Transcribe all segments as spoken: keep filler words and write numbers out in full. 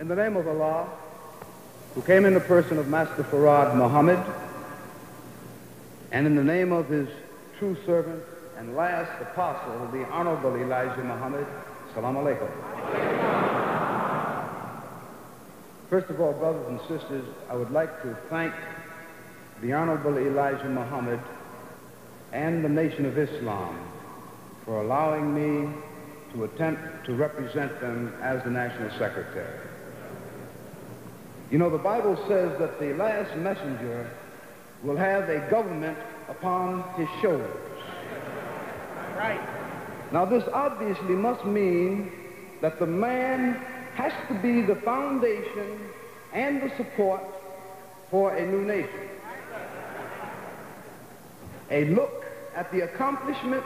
In the name of Allah, who came in the person of Master Farad Muhammad, and in the name of his true servant and last apostle, the Honorable Elijah Muhammad, Salaam Alaikum. First of all, brothers and sisters, I would like to thank the Honorable Elijah Muhammad and the Nation of Islam for allowing me to attempt to represent them as the National Secretary. You know, the Bible says that the last messenger will have a government upon his shoulders. Right. Now, this obviously must mean that the man has to be the foundation and the support for a new nation. A look at the accomplishments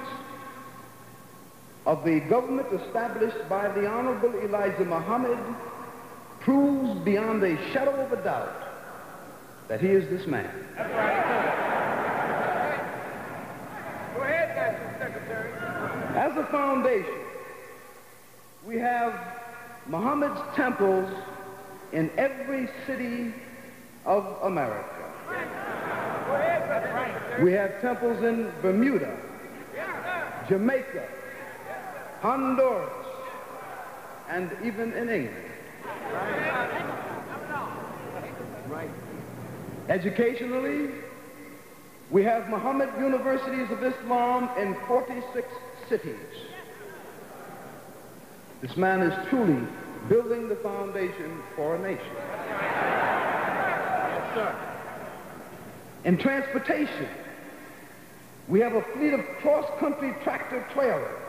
of the government established by the Honorable Elijah Muhammad proves beyond a shadow of a doubt that he is this man. That's right. Go ahead, National Secretary. As a foundation, we have Muhammad's temples in every city of America. Go ahead, that's right. We have temples in Bermuda, Jamaica, Honduras, and even in England. Right. Educationally, we have Muhammad Universities of Islam in forty-six cities. This man is truly building the foundation for a nation. Yes, sir. In transportation, we have a fleet of cross-country tractor trailers,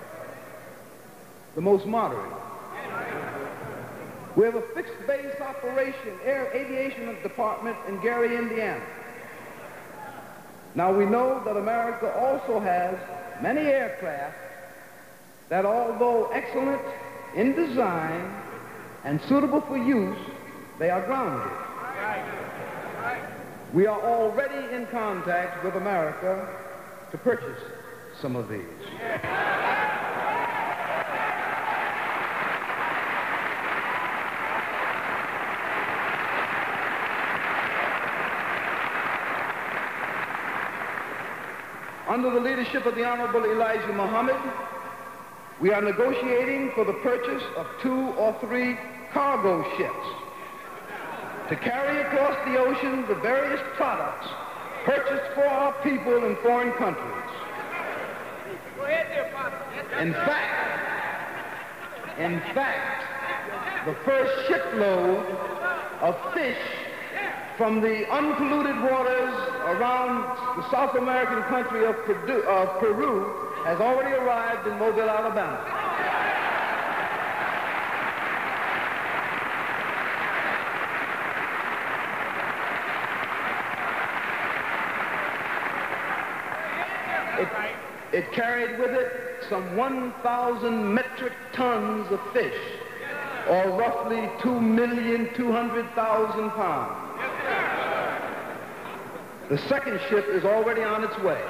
the most modern. We have a fixed base operation air aviation department in Gary, Indiana. Now we know that America also has many aircraft that, although excellent in design and suitable for use, they are grounded. We are already in contact with America to purchase some of these. Under the leadership of the Honorable Elijah Muhammad, we are negotiating for the purchase of two or three cargo ships to carry across the ocean the various products purchased for our people in foreign countries. Go ahead there, Father. In fact, in fact, the first shipload of fish from the unpolluted waters around the South American country of Peru, of Peru has already arrived in Mobile, Alabama. It, it carried with it some one thousand metric tons of fish, or roughly two million two hundred thousand pounds. The second ship is already on its way.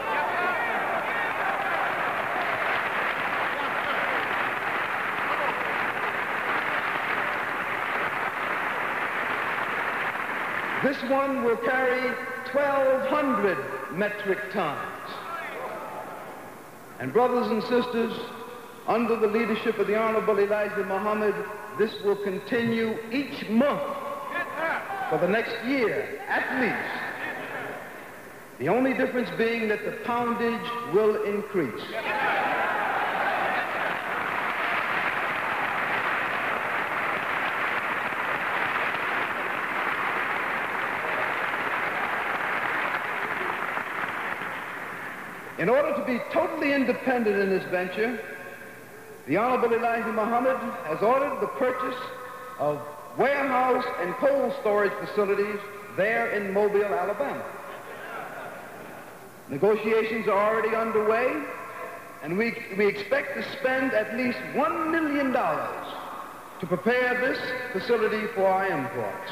This one will carry twelve hundred metric tons. And brothers and sisters, under the leadership of the Honorable Elijah Muhammad, this will continue each month for the next year, at least. The only difference being that the poundage will increase. In order to be totally independent in this venture, the Honorable Elijah Muhammad has ordered the purchase of warehouse and cold storage facilities there in Mobile, Alabama. Negotiations are already underway, and we, we expect to spend at least one million dollars to prepare this facility for our imports.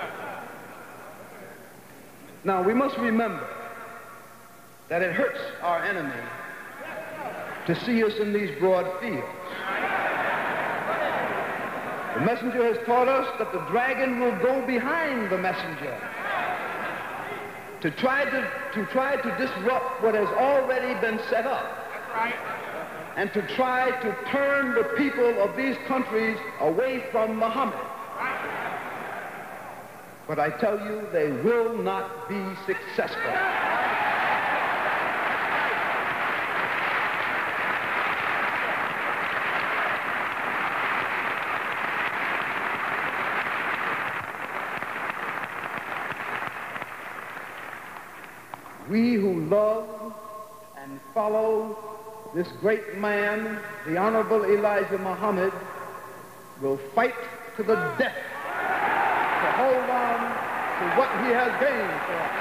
Now, we must remember that it hurts our enemy to see us in these broad fields. The messenger has taught us that the dragon will go behind the messenger to try to, to try to disrupt what has already been set up. That's right. And to try to turn the people of these countries away from Muhammad. But I tell you, they will not be successful. We who love and follow this great man, the Honorable Elijah Muhammad, will fight to the death to hold on to what he has gained for us.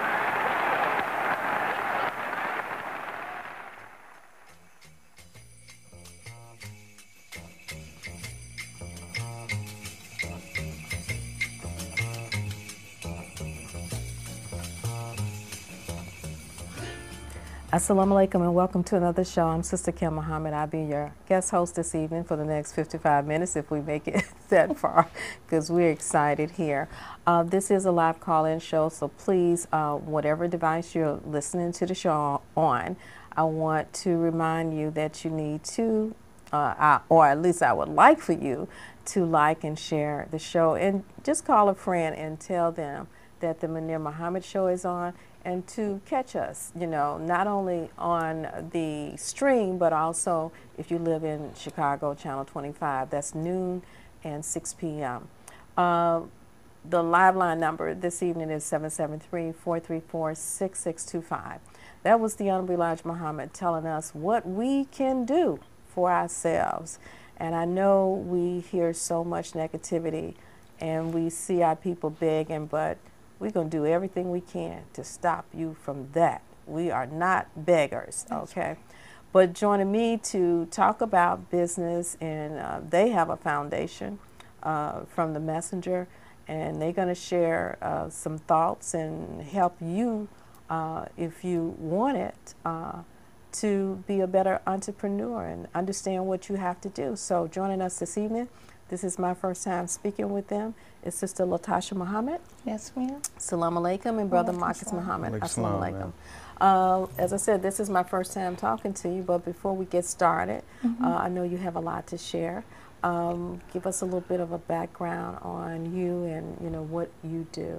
Assalamu alaikum and welcome to another show. I'm Sister Kim Muhammad. I'll be your guest host this evening for the next fifty-five minutes if we make it that far, because we're excited here. Uh, this is a live call-in show, so please, uh, whatever device you're listening to the show on, I want to remind you that you need to, uh, I, or at least I would like for you to like and share the show, and just call a friend and tell them that the Munir Muhammad show is on, and to catch us, you know, not only on the stream, but also if you live in Chicago, Channel twenty-five, that's noon and six p m Uh, the live line number this evening is seven seven three, four three four, six six two five. That was the Honorable Elijah Muhammad telling us what we can do for ourselves. And I know we hear so much negativity and we see our people begging, but we're going to do everything we can to stop you from that. We are not beggars, okay? But joining me to talk about business, and uh, they have a foundation uh, from the Messenger, and they're going to share uh, some thoughts and help you, uh, if you want it, uh, to be a better entrepreneur and understand what you have to do. So joining us this evening, this is my first time speaking with them, is Sister Latasha Muhammad. Yes, ma'am. Assalamu alaikum, and Brother Marcus Muhammad. Assalamu alaikum. Uh, as I said, this is my first time talking to you, but before we get started, mm-hmm. uh, I know you have a lot to share. Um, give us a little bit of a background on you and, you know, what you do.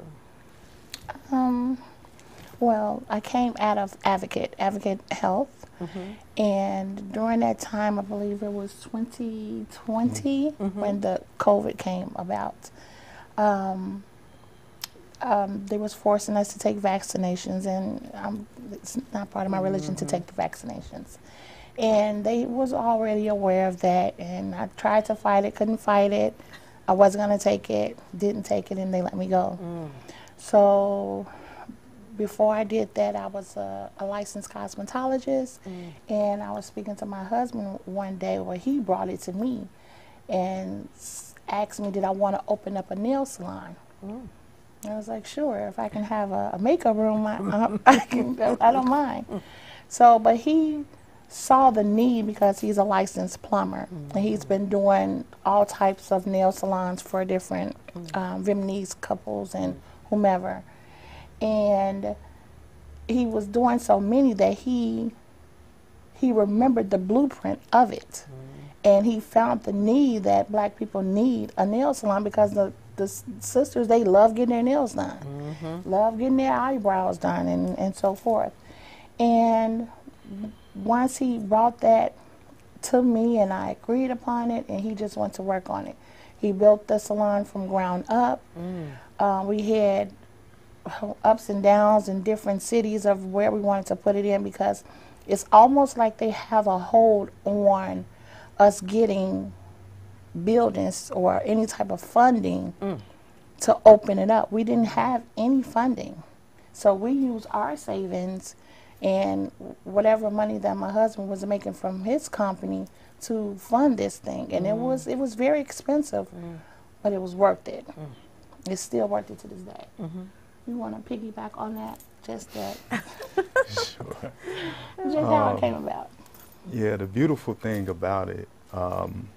Um, well, I came out of Advocate, Advocate Health, mm-hmm. and during that time, I believe it was twenty twenty, mm-hmm. when the COVID came about. Um, um, they was forcing us to take vaccinations, and um, it's not part of my religion mm-hmm. to take the vaccinations. And they was already aware of that, and I tried to fight it, couldn't fight it. I wasn't going to take it, didn't take it, and they let me go. Mm. So before I did that, I was a, a licensed cosmetologist, mm. and I was speaking to my husband one day where he brought it to me and asked me, did I want to open up a nail salon? Mm. I was like, sure, if I can have a, a makeup room, I, I, I, can, I don't mind. So, but he saw the need because he's a licensed plumber, mm. and he's been doing all types of nail salons for different mm. um, Vietnamese couples and whomever. And he was doing so many that he he remembered the blueprint of it. Mm. And he found the need that black people need a nail salon, because the, the sisters, they love getting their nails done, mm-hmm. love getting their eyebrows done, and, and so forth. And once he brought that to me and I agreed upon it, and he just went to work on it. He built the salon from ground up. Mm. Uh, we had ups and downs in different cities of where we wanted to put it in, because it's almost like they have a hold on us getting buildings or any type of funding mm. to open it up. We didn't have any funding. So we used our savings and whatever money that my husband was making from his company to fund this thing. And mm. it was it was very expensive, mm. but it was worth it. Mm. It's still worth it to this day. Mm-hmm. You want to piggyback on that? Just that. Sure. Just how um, it came about. Yeah, the beautiful thing about it, um,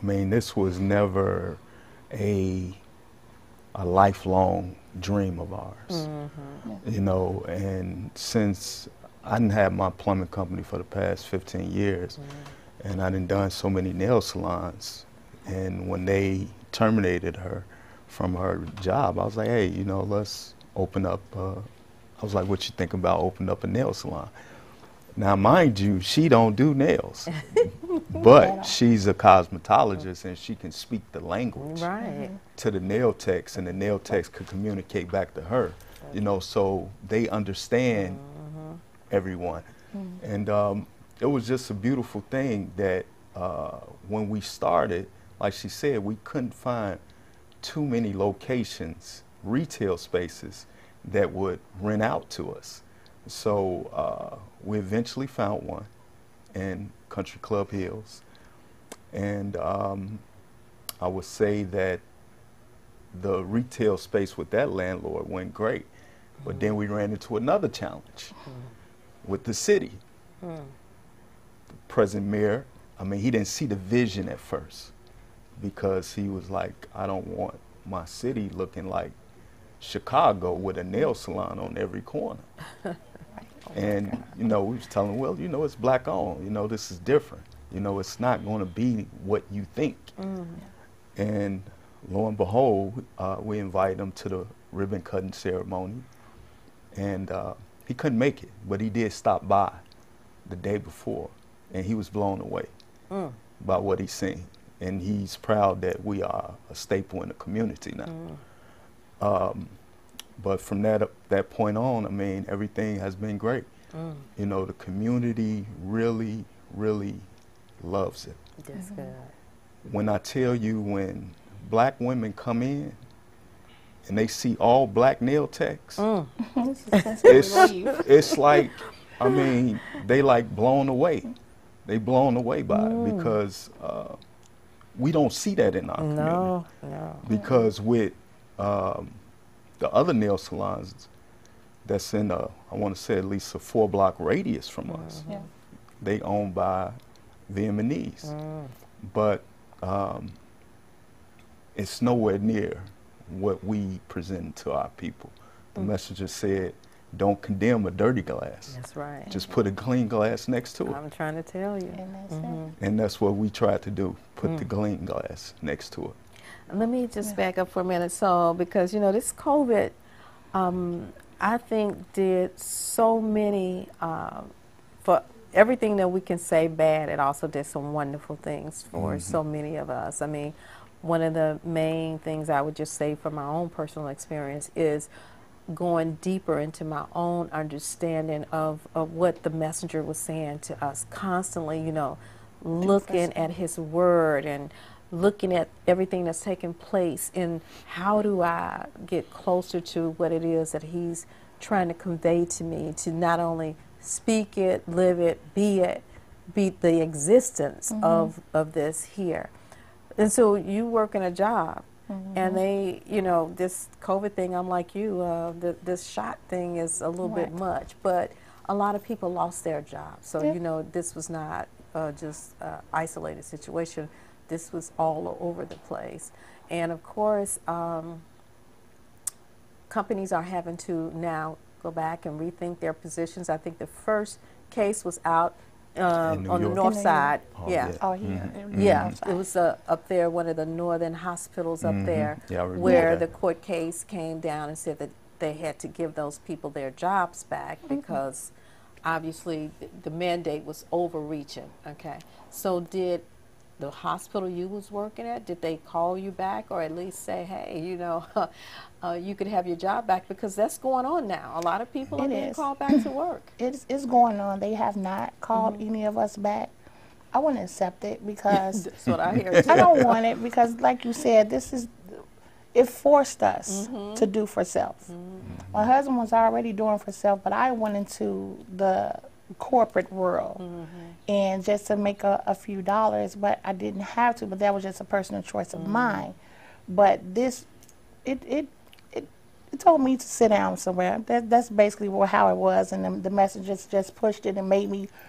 I mean, this was never a a lifelong dream of ours, Mm-hmm. you know. And since I didn't have my plumbing company for the past fifteen years, Mm-hmm. and I done done so many nail salons, and when they terminated her from her job, I was like, hey, you know, let's open up. Uh, I was like, what you think about opening up a nail salon? Now, mind you, she don't do nails, but she's a cosmetologist and she can speak the language Right. to the nail techs, and the nail techs could communicate back to her, you know, so they understand everyone. And um, it was just a beautiful thing that uh, when we started, like she said, we couldn't find too many locations, retail spaces that would rent out to us. So uh, we eventually found one in Country Club Hills. And um, I would say that the retail space with that landlord went great. But then we ran into another challenge with the city. The present mayor, I mean, he didn't see the vision at first because he was like, I don't want my city looking like Chicago with a nail salon on every corner. And, you know, we was telling him, well, you know, it's black owned. You know, this is different. You know, it's not going to be what you think. Mm. And lo and behold, uh, we invited him to the ribbon cutting ceremony. And uh, he couldn't make it, but he did stop by the day before. And he was blown away Mm. by what he seen. And he's proud that we are a staple in the community now. Mm. Um, But from that that point on, I mean, everything has been great. Mm. You know, the community really, really loves it. That's good. When I tell you, when black women come in and they see all black nail techs, Mm. it's, it's like, I mean, they like blown away. They blown away by Mm. it because uh, we don't see that in our community. No, no. Because with um, the other nail salons that's in a, I want to say at least a four block radius from us, Yeah. they owned by Vietnamese. Mm. But um, it's nowhere near what we present to our people. The Mm. messenger said, don't condemn a dirty glass. That's right. Just put a clean glass next to it. I'm trying to tell you. And that's Mhm. And that's what we try to do, put Mm. the clean glass next to it. Let me just Yeah. back up for a minute. So, because, you know, this COVID, um, I think did so many, uh, for everything that we can say bad, it also did some wonderful things for Mhm. so many of us. I mean, one of the main things I would just say from my own personal experience is going deeper into my own understanding of, of what the messenger was saying to us constantly, you know, looking at his word and looking at everything that's taking place and how do I get closer to what it is that he's trying to convey to me, to not only speak it, live it, be it, be the existence Mhm. of, of this here. And so you work in a job Mhm. and they, you know, this COVID thing, I'm like you, uh, the, this shot thing is a little bit Right. much, but a lot of people lost their jobs. So, Yeah. you know, this was not uh, just an isolated situation. This was all over the place. And of course, um, companies are having to now go back and rethink their positions. I think the first case was out um, New on the York? north In New side. Oh, yeah. yeah. Oh, here. Mhm. in Mhm. Yeah, Northside. it was uh, up there, one of the northern hospitals up Mhm. there, Yeah, I remember where that. the court case came down and said that they had to give those people their jobs back because obviously th- the mandate was overreaching. Okay, so did the hospital you was working at, did they call you back or at least say, hey, you know, uh, you could have your job back, because that's going on now. A lot of people are It being is. called back to work. It's, it's going on. They have not called Mhm. any of us back. I wouldn't accept it because That's what I hear too. I don't want it because, like you said, this is, it forced us Mhm. to do for self. Mhm. My husband was already doing for self, but I went into the corporate world Mhm. and just to make a, a few dollars, but I didn't have to, but that was just a personal choice of Mhm. mine. But this, it, it, it, it told me to sit down somewhere. That, that's basically wha- how it was, and the, the messengers just pushed it and made me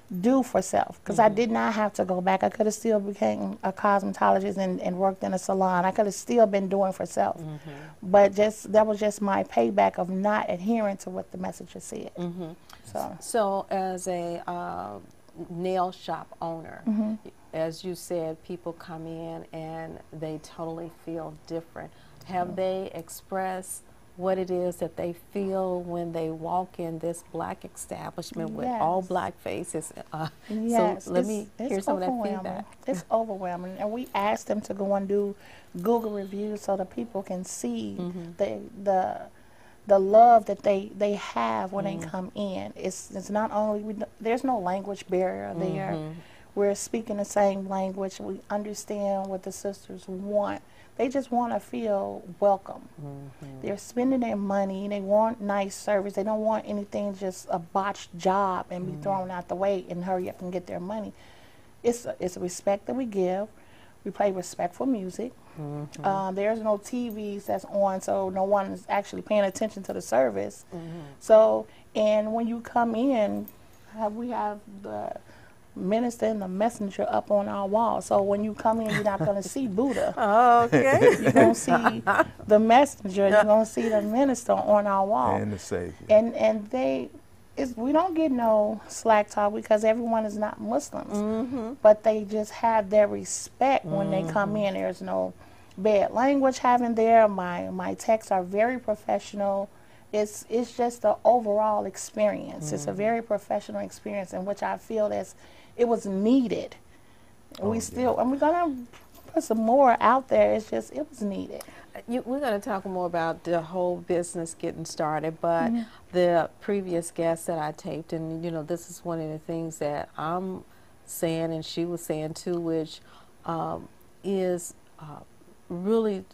do for self, because Mm-hmm. I did not have to go back. I could have still became a cosmetologist and, and worked in a salon. I could have still been doing for self, Mm-hmm. but just that was just my payback of not adhering to what the message said. Mm-hmm. So So, as a uh, nail shop owner, Mm-hmm. as you said, people come in and they totally feel different. Have they expressed what it is that they feel when they walk in this black establishment with all Yes. black faces? Uh, Yes, so let it's, me it's hear some of that overwhelming. feedback. It's overwhelming, and we asked them to go and do Google reviews so that people can see Mm-hmm. the the the love that they they have when Mm-hmm. they come in. It's it's not only we, d- there's no language barrier there. Mm-hmm. We're speaking the same language. We understand what the sisters want. They just want to feel welcome. Mm-hmm. They're spending their money. They want nice service. They don't want anything just a botched job and be thrown out the way and hurry up and get their money. It's a, it's a respect that we give. We play respectful music. Mm-hmm. Uh, there's no T Vs that's on, so no one is actually paying attention to the service. Mm-hmm. So, and when you come in, uh, we have the minister and the messenger up on our wall. So when you come in, you're not going to see Buddha. Okay. You're going to see the messenger. You're going to see the minister on our wall. And the Savior. And and they, it's, we don't get no slack talk because everyone is not Muslims. Mm-hmm. But they just have their respect when they come in. There's no bad language having there. My my texts are very professional. It's it's just the overall experience. It's a very professional experience in which I feel that's it was needed. Oh, we yeah. still and we're gonna put some more out there. It's just it was needed. You, we're going to talk more about the whole business getting started, but the previous guest that I taped, and you know, this is one of the things that I'm saying, and she was saying too, which um, is uh, really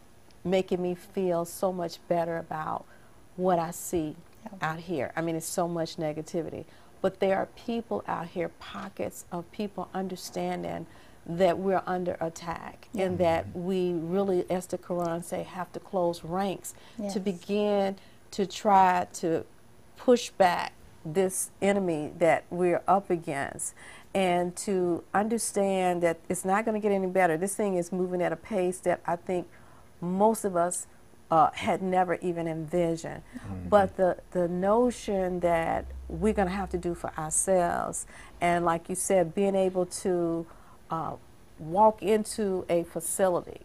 making me feel so much better about what I see Yeah. out here. I mean, it's so much negativity, but there are people out here, pockets of people understanding that we're under attack and that we really, as the Quran say, have to close ranks Yes. to begin to try to push back this enemy that we're up against, and to understand that it's not going to get any better. This thing is moving at a pace that I think most of us uh, had never even envisioned. But the, the notion that we're going to have to do for ourselves, and like you said, being able to uh, walk into a facility.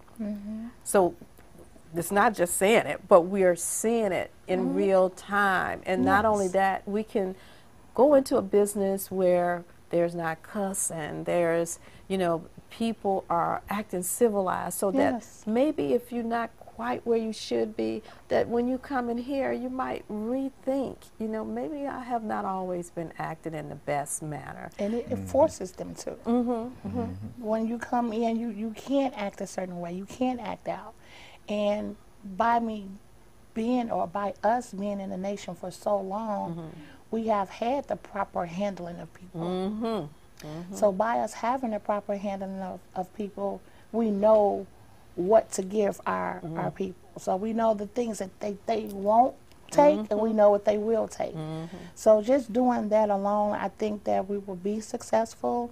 So it's not just saying it, but we are seeing it in real time. And not only Yes. that, we can go into a business where there's not cussing, there's, you know, people are acting civilized, so Yes. that maybe if you're not quite where you should be, that when you come in here, you might rethink, you know, maybe I have not always been acting in the best manner. And it, it forces them to. Mm-hmm. When you come in, you, you can't act a certain way. You can't act out. And by me being, or by us being in the nation for so long, we have had the proper handling of people. Mm-hmm. So by us having the proper handling of, of people, we know what to give our, our people. So we know the things that they, they won't take, and we know what they will take. So just doing that alone, I think that we will be successful.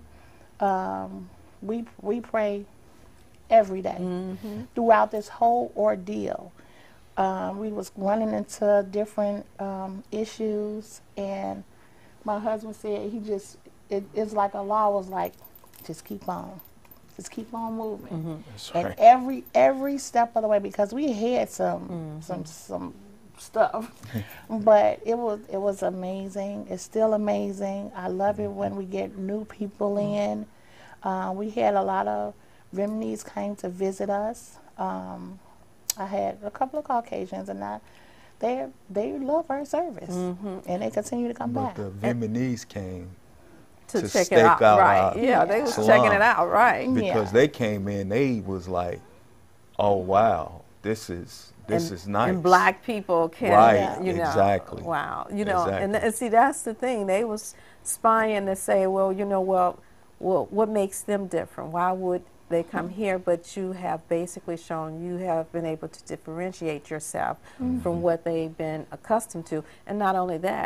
Um, we we pray every day throughout this whole ordeal. Um, we was running into different um, issues, and my husband said he just it, it's like Allah was like, just keep on, just keep on moving. That's And right. every every step of the way, because we had some some some stuff, but it was it was amazing. It's still amazing. I love it when we get new people in. Uh, we had a lot of Remnies came to visit us. Um, I had a couple of Caucasians, and I, they they love our service, and they continue to come But back. the Vietnamese came To, To check it stake out, out right? our Yeah, they was salon. checking it out, right? because Yeah. they came in, they was like, "Oh wow, this is this and, is nice." And black people can, Right, you know, exactly. wow, you know, and, Exactly. and see, that's the thing. They was spying to say, well, you know, well, well, what makes them different? Why would they come here? But you have basically shown you have been able to differentiate yourself from what they've been accustomed to, and not only that,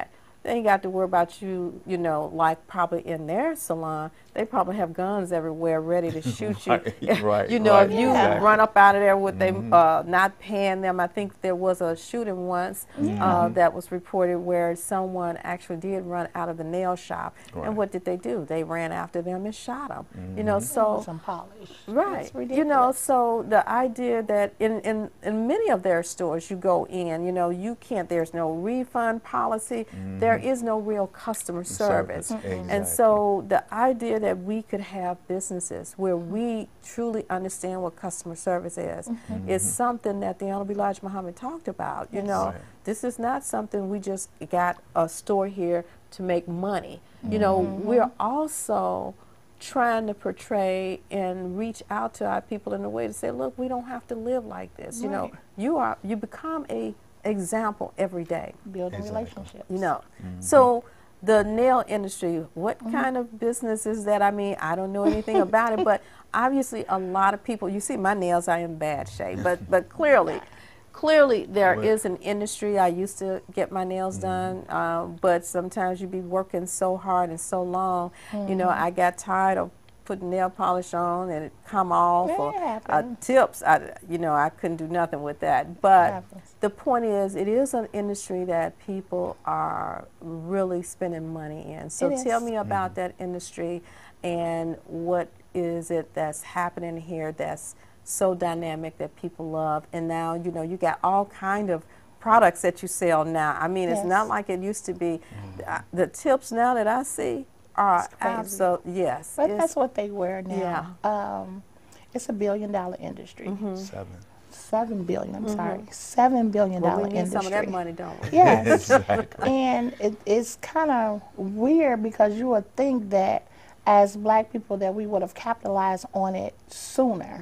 they ain't got to worry about you, you know, like probably in their salon, they probably have guns everywhere ready to shoot you. Right, right, You know, right, if you exactly. run up out of there with Mhm. them uh, not paying them. I think there was a shooting once uh, that was reported where someone actually did run out of the nail shop. Right. And what did they do? They ran after them and shot them. You know, so some polish. right. It's You know, ridiculous. so the idea that in, in, in many of their stores you go in, you know, you can't, there's no refund policy. There is no real customer service. Service, And exactly. so the idea that we could have businesses where we truly understand what customer service is is something that the Honorable Elijah Muhammad talked about. You know, Right. this is not something we just got a store here to make money. You know, we're also trying to portray and reach out to our people in a way to say, look, we don't have to live like this. You know, Right. you are you become a example every day. Building Exactly. relationships. You know, so the nail industry, what kind of business is that? I mean, I don't know anything about it, but obviously a lot of people, you see my nails are in bad shape, but but clearly, clearly there What- is an industry. I used to get my nails done, um, but sometimes you be working so hard and so long, you know, I got tired of putting nail polish on and it come off, That or uh, happens. tips, I, you know, I couldn't do nothing with that. But Happens. the point is, it is an industry that people are really spending money in. So It tell is. me about that industry and what is it that's happening here that's so dynamic that people love. And now, you know, you got all kind of products that you sell now. I mean, it's Yes. not like it used to be. Uh, The tips now that I see are It's crazy. absolutely, yes. But it's- that's what they wear now. Yeah. Um, it's a billion dollar industry. Seven. Seven billion, I'm sorry. Seven billion well, dollar we need industry. some of that money, don't we? Yes. Exactly. And it, it's kind of weird because you would think that as black people that we would have capitalized on it sooner.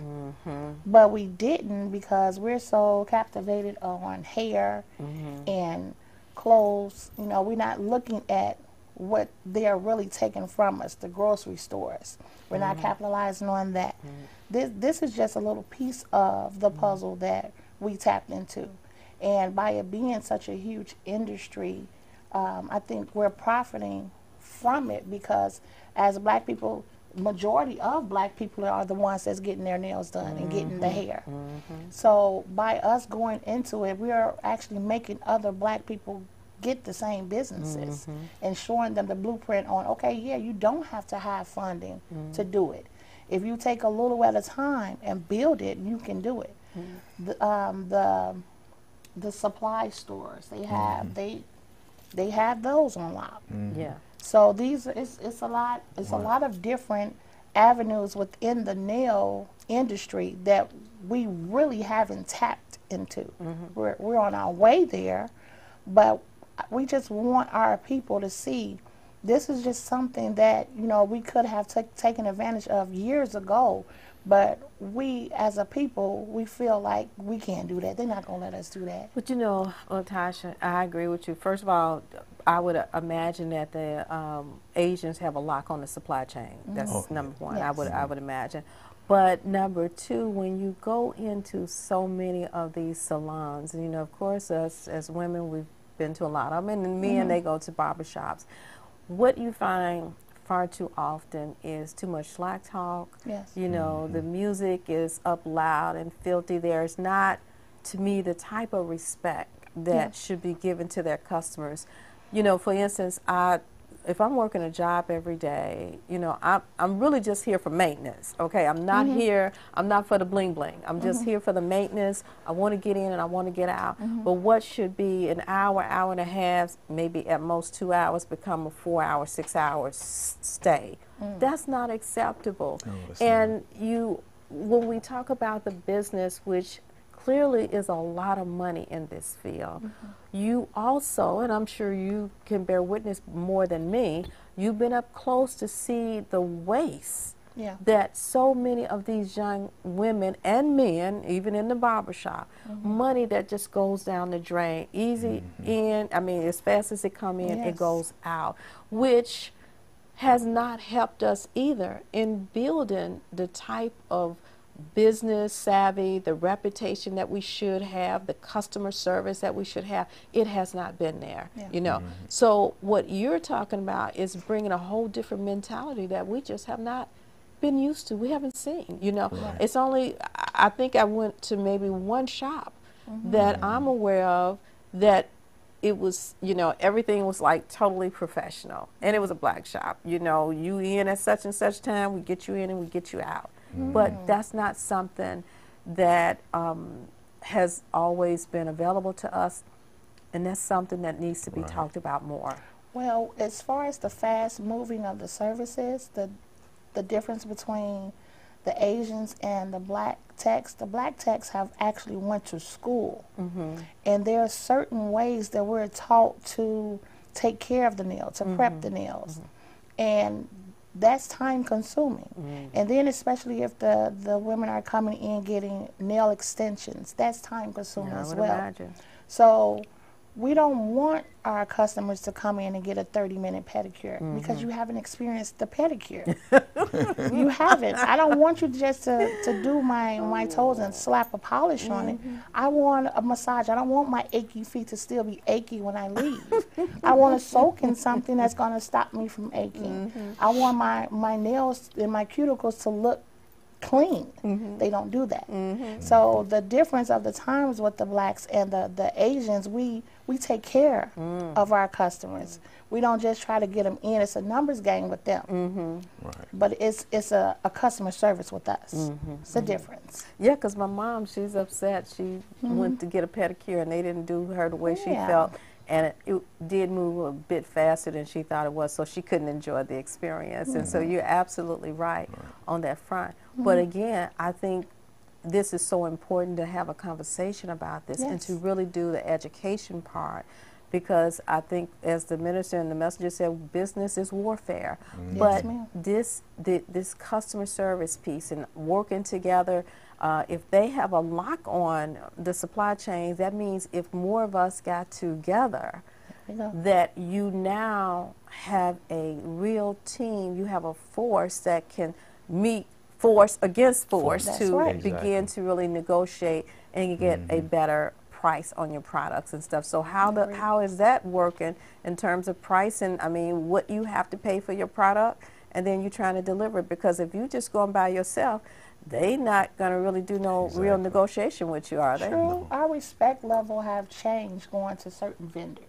But we didn't because we're so captivated on hair and clothes. You know, we're not looking at what they're really taking from us, the grocery stores. We're not capitalizing on that. This this is just a little piece of the puzzle that we tapped into. And by it being such a huge industry, um, I think we're profiting from it because as black people, majority of black people are the ones that's getting their nails done and getting the hair. So by us going into it, we are actually making other black people get the same businesses and showing them the blueprint on, okay, yeah, you don't have to have funding to do it. If you take a little at a time and build it, you can do it. The, um, the the supply stores they have they they have those on lock. Yeah. So these it's it's a lot it's a lot of different avenues within the nail industry that we really haven't tapped into. We're we're on our way there, but we just want our people to see this is just something that, you know, we could have ta- taken advantage of years ago, but we as a people, we feel like we can't do that. They're not going to let us do that. But you know, Latasha, I agree with you. First of all, I would uh, imagine that the um, Asians have a lock on the supply chain. That's Oh, number one. I Yes. would I would imagine. But number two, when you go into so many of these salons, and you know, of course, us as women, we've been to a lot of them, and men, they go to barbershops. What you find far too often is too much slack talk. Yes. You know, the music is up loud and filthy. There's not, to me, the type of respect that Yeah. should be given to their customers. You know, for instance, I, if I'm working a job every day, you know, I'm, I'm really just here for maintenance, okay? I'm not here, I'm not for the bling bling. I'm just here for the maintenance. I want to get in and I want to get out. But what should be an hour, hour and a half, maybe at most two hours, become a four hour, six hour s- stay. That's not acceptable. No, it's and you, when we talk about the business, which clearly is a lot of money in this field, you also, and I'm sure you can bear witness more than me, you've been up close to see the waste Yeah. that so many of these young women and men, even in the barbershop, money that just goes down the drain, easy in, I mean, as fast as it come in, it Yes. goes out, which has not helped us either in building the type of business savvy, the reputation that we should have, the customer service that we should have, it has not been there, Yeah. you know. Mm-hmm. So what you're talking about is bringing a whole different mentality that we just have not been used to, we haven't seen, you know. Right. It's only, I I think I went to maybe one shop that I'm aware of that it was, you know, everything was like totally professional, and it was a black shop. You know, you in at such and such time, we get you in and we get you out. But that's not something that um, has always been available to us, and that's something that needs to be Right. talked about more. Well, as far as the fast moving of the services, the the difference between the Asians and the black techs, the black techs have actually went to school, Mm-hmm. and there are certain ways that we're taught to take care of the nail, to prep the nails, and that's time consuming. And then especially if the the women are coming in getting nail extensions, that's time consuming I as would well. imagine. So we don't want our customers to come in and get a thirty minute pedicure because you haven't experienced the pedicure. You haven't. I don't want you just to, to do my, my toes and slap a polish on it. I want a massage. I don't want my achy feet to still be achy when I leave. I want to soak in something that's going to stop me from aching. I want my, my nails and my cuticles to look clean. They don't do that. So the difference of the times with the blacks and the, the Asians, we, we take care of our customers. We don't just try to get them in. It's a numbers game with them. Right. But it's it's a, a customer service with us. It's a difference. Yeah, because my mom, she's upset. She went to get a pedicure, and they didn't do her the way she Yeah. felt. And it, it did move a bit faster than she thought it was, so she couldn't enjoy the experience. And so you're absolutely right on that front. But again, I think this is so important to have a conversation about this and Yes. to really do the education part, because I think, as the minister and the messenger said, business is warfare. But ma'am. this the, this customer service piece and working together, uh, if they have a lock on the supply chains, that means if more of us got together, You know? that you now have a real team, you have a force that can meet force against force That's to right. begin to really negotiate and get a better price on your products and stuff. So how the how is that working in terms of pricing? I mean, what you have to pay for your product, and then you're trying to deliver it, because if you just going by yourself, they not going to really do no real Exactly. negotiation with you, are they? True. Our respect level have changed going to certain vendors.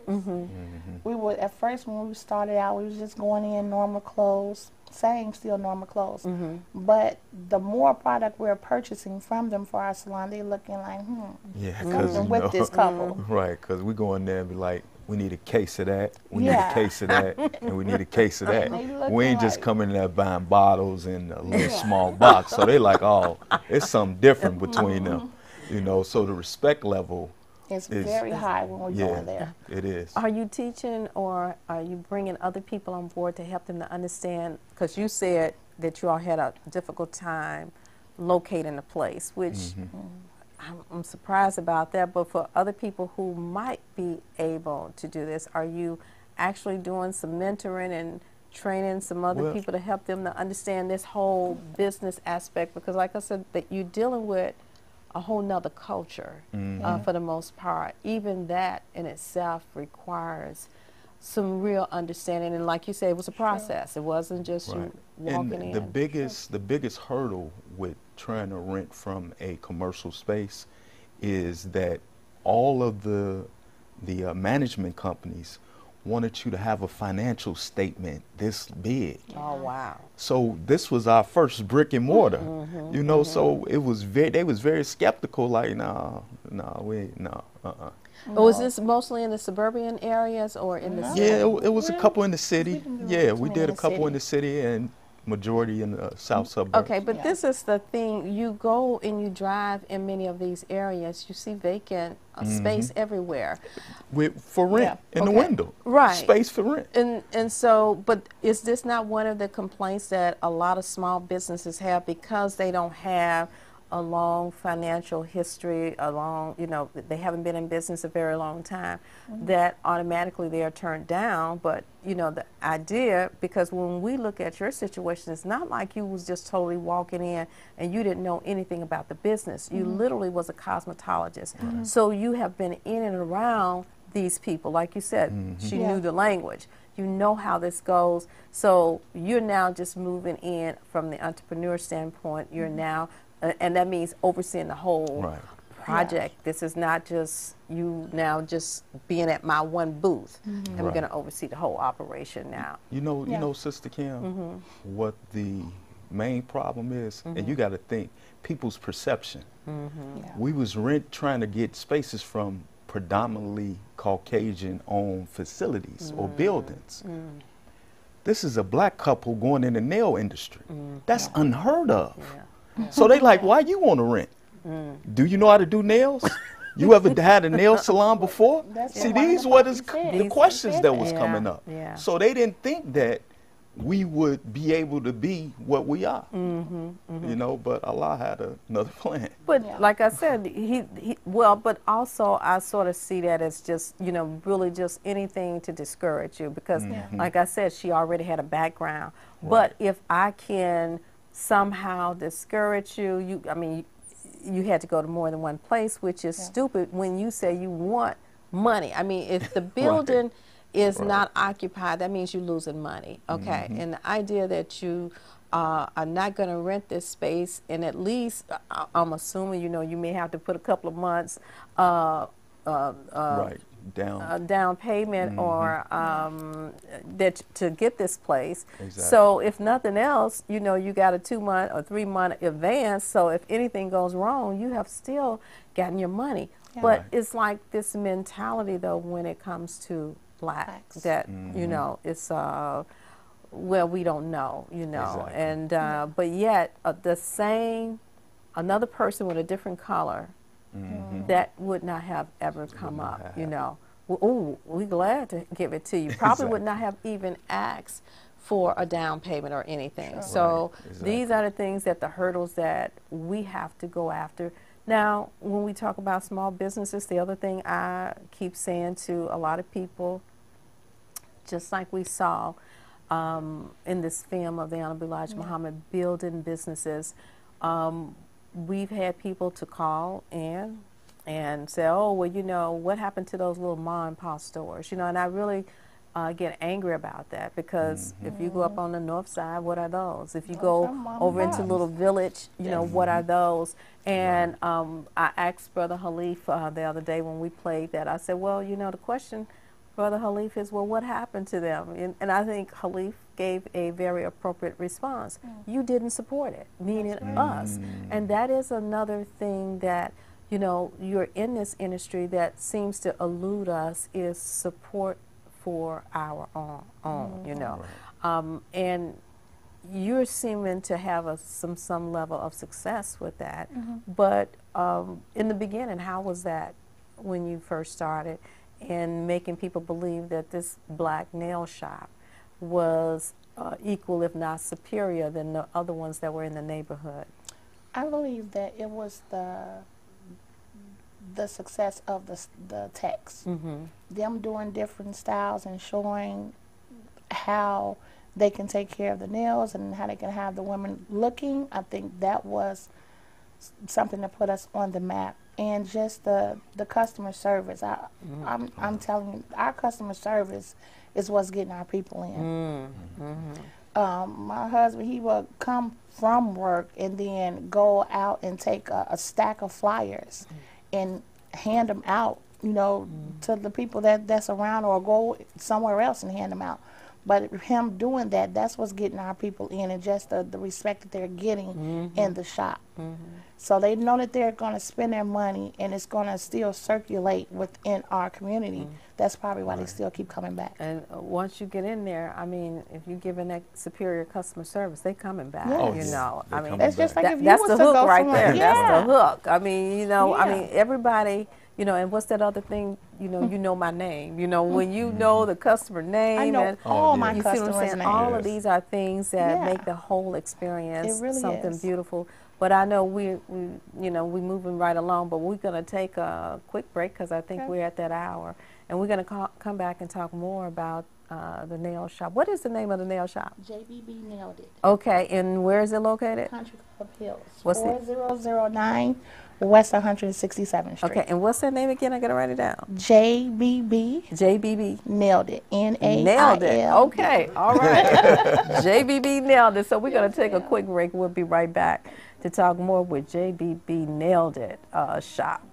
We would, at first when we started out, we was just going in normal clothes, same still normal clothes. But the more product we're purchasing from them for our salon, they looking like, hmm, Yeah, because something with this couple. right, because we go in there and be like, we need a case of that, we Yeah. need a case of that, and we need a case of that. They looking We ain't just like- coming in there buying bottles in a little small box. So they like, oh, it's something different between them, you know. So the respect level, It's is- very high when we go yeah, in there. it is. Are you teaching, or are you bringing other people on board to help them to understand? Because you said that you all had a difficult time locating a place, which I'm, I'm surprised about that. But for other people who might be able to do this, are you actually doing some mentoring and training some other Well- people to help them to understand this whole business aspect? Because like I said, that you're dealing with a whole nother culture uh, for the most part. Even that in itself requires some real understanding, and like you said, it was a process. It wasn't just Right. you walking And in. the biggest the biggest hurdle with trying to rent from a commercial space is that all of the the uh, management companies wanted you to have a financial statement this big. Oh wow! So this was our first brick and mortar, Mm-hmm, you know. So it was very they was very skeptical, like nah, nah, we no, uh, uh Oh, was this mostly in the suburban areas or in the No. city? Yeah, it, it was a couple in the city. didn't do Yeah, too we many did in a the couple city. in the city and majority in the south suburbs. Okay, but Yeah. this is the thing. You go and you drive in many of these areas, you see vacant uh, space everywhere. With for rent Yeah, in the okay. window, Right. Space for rent. And and so, but is this not one of the complaints that a lot of small businesses have, because they don't have a long financial history, a long, you know, they haven't been in business a very long time, mm-hmm. that automatically they are turned down. But, you know, the idea, because when we look at your situation, it's not like you was just totally walking in and you didn't know anything about the business. You mm-hmm. literally was a cosmetologist. Mm-hmm. So you have been in and around these people. Like you said, mm-hmm. she yeah. knew the language. You know how this goes. So you're now just moving in from the entrepreneur standpoint. You're mm-hmm. now, uh, and that means overseeing the whole right. project. Yeah. This is not just you now just being at my one booth. Mm-hmm. And right. we're going to oversee the whole operation now. You know, yeah. you know, Sister Kim, mm-hmm. what the main problem is, mm-hmm. and you got to think, people's perception. Mm-hmm. Yeah. We was rent trying to get spaces from predominantly Caucasian-owned facilities mm. or buildings. Mm. This is a black couple going in the nail industry. Mm. That's yeah. unheard of. Yeah. Yeah. So they like, why you want to rent? Mm. Do you know how to do nails? You ever had a nail salon before? That's See, these what is the questions that was yeah. coming up. Yeah. So they didn't think that we would be able to be what we are, mm-hmm, mm-hmm. you know, but Allah had a, another plan. But yeah. like I said, he, he, well, but also I sort of see that as just, you know, really just anything to discourage you because, mm-hmm. like I said, she already had a background. Right. But if I can somehow discourage you, you, I mean, you, you had to go to more than one place, which is yeah. stupid when you say you want money. I mean, if the building... right. is right. not occupied, that means you're losing money, okay? Mm-hmm. And the idea that you uh, are not going to rent this space, and at least, uh, I'm assuming, you know, you may have to put a couple of months uh, uh, uh, right. down. Uh, down payment mm-hmm. or um, that to get this place. Exactly. So if nothing else, you know, you got a two-month or three-month advance, so if anything goes wrong, you have still gotten your money. Yeah. But right. it's like this mentality, though, when it comes to blacks, that mm-hmm. you know it's uh well we don't know you know exactly. and uh yeah. but yet uh, the same another person with a different color mm-hmm. that would not have ever come up have. you know well, oh we're glad to give it to you probably exactly. would not have even asked for a down payment or anything sure. so right. exactly. these are the things that the hurdles that we have to go after. Now when we talk about small businesses, the other thing I keep saying to a lot of people, just like we saw um, in this film of the Honorable Elijah yeah. Muhammad building businesses, um, we've had people to call in and say, oh, well, you know, what happened to those little mom and pop stores? You know, and I really uh, get angry about that because mm-hmm. if you go up on the north side, what are those? If you those go over into Little Village, you yes. know, what are those? And um, I asked Brother Halif uh, the other day when we played that, I said, well, you know, the question, Brother Halif, is, well, what happened to them? And, and I think Halif gave a very appropriate response. Mm. You didn't support it, meaning right. us. Mm. And that is another thing that, you know, you're in this industry that seems to elude us is support for our own, own mm. you know. Right. Um, and you're seeming to have a, some, some level of success with that. Mm-hmm. But um, in the beginning, how was that when you first started? And making people believe that this black nail shop was uh, equal, if not superior, than the other ones that were in the neighborhood. I believe that it was the the success of the the text. Mm-hmm. Them doing different styles and showing how they can take care of the nails and how they can have the women looking. I think that was something to put us on the map. And just the the customer service. I, mm-hmm. I'm I'm telling you, our customer service is what's getting our people in. Mm-hmm. Um, my husband, he would come from work and then go out and take a, a stack of flyers mm-hmm. and hand them out, you know, mm-hmm. to the people that that's around, or go somewhere else and hand them out. But him doing that, that's what's getting our people in, and just the, the respect that they're getting mm-hmm. in the shop. Mm-hmm. So they know that they're going to spend their money, and it's going to still circulate within our community. Mm-hmm. that's probably why they still keep coming back. And uh, once you get in there, I mean, if you're giving that superior customer service, they coming back. Yes. Oh, you yeah. know, They I mean, coming That's just back. like that, if you that's was the to hook go right somewhere. there. Yeah. That's the hook. I mean, you know, I Yeah. mean, everybody. You know, and what's that other thing? You know, you know my name. You know, when you know the customer name, I know and all Oh, my yeah. you see what I'm customers' saying? names. All of Yes. these are things that Yeah. make the whole experience It really something is. beautiful. But I know we, we, you know, we're moving right along. But we're going to take a quick break because I think Okay. we're at that hour, and we're going to come back and talk more about uh, the nail shop. What is the name of the nail shop? J B B nailed it. Okay, and where is it located? Country Club Hills. What's it? four zero zero nine West one hundred sixty-seventh Street. Okay, and what's that name again? I got to write it down. J B B J B B. nailed it. N A I L. Nailed it. Okay. All right. J B B nailed it. So we're going to take a quick break. We'll be right back to talk more with J B B Nailed It uh, shop.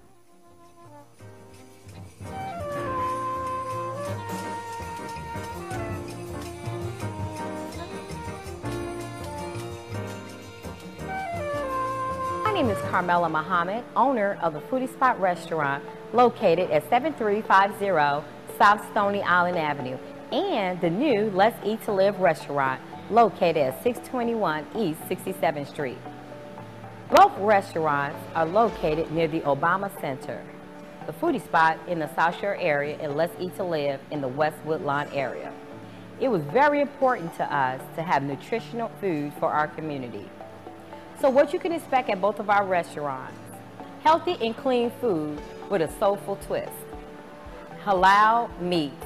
My name is Carmela Muhammad, owner of the Foodie Spot restaurant located at seven three five zero South Stony Island Avenue, and the new Let's Eat to Live restaurant located at six twenty-one East sixty-seventh Street. Both restaurants are located near the Obama Center, the Foodie Spot in the South Shore area, and Let's Eat to Live in the West Woodlawn area. It was very important to us to have nutritional food for our community. So what you can expect at both of our restaurants: healthy and clean food with a soulful twist, halal meats,